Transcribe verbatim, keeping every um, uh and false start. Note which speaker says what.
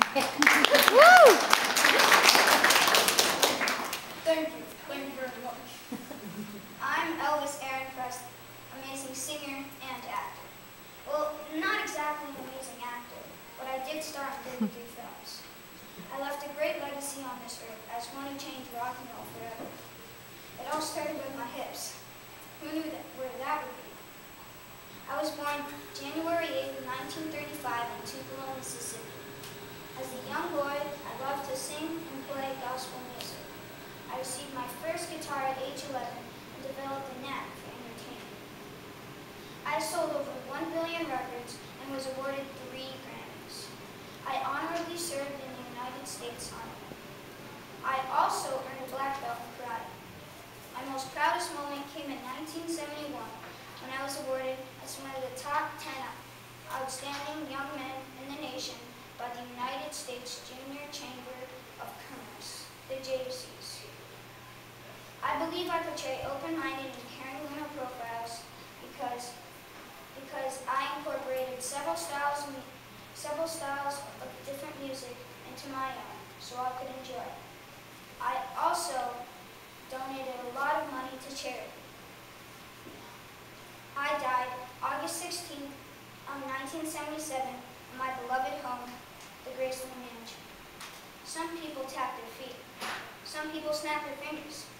Speaker 1: Thank you. Thank you very much. I'm Elvis Aaron Preston, amazing singer and actor. Well, not exactly an amazing actor, but I did star in thirty-three films. I left a great legacy on this earth as one who changed rock and roll forever. It all started with my hips. Who knew that, where that would be? I was born January eighth, nineteen thirty-five in Tupelo, Mississippi. As a young boy, I loved to sing and play gospel music. I received my first guitar at age eleven and developed a knack for entertainment. I sold over one billion records and was awarded three Grammys. I honorably served in the United States Army. I also earned a black belt in karate. My most proudest moment came in nineteen seventy-one when I was awarded as one of the top ten outstanding young men in the nation by the United States Junior Chamber of Commerce, the J Cs. I believe I portray open-minded and caring women profiles because, because I incorporated several styles, of, several styles of different music into my own so I could enjoy it. I also donated a lot of money to charity. I died August sixteenth, of nineteen seventy-seven in my beloved home, the Graceland Mansion. Some people tap their feet. Some people snap their fingers.